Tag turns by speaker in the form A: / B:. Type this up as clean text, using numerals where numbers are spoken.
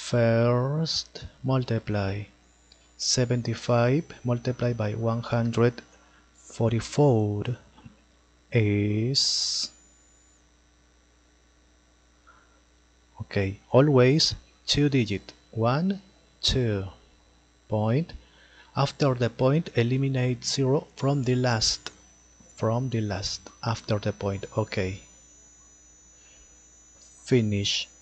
A: First multiply 75 multiplied by 144 is, okay, always 2-digit, 1, 2, point. After the point, eliminate 0 from the last, after the point, okay. Finish.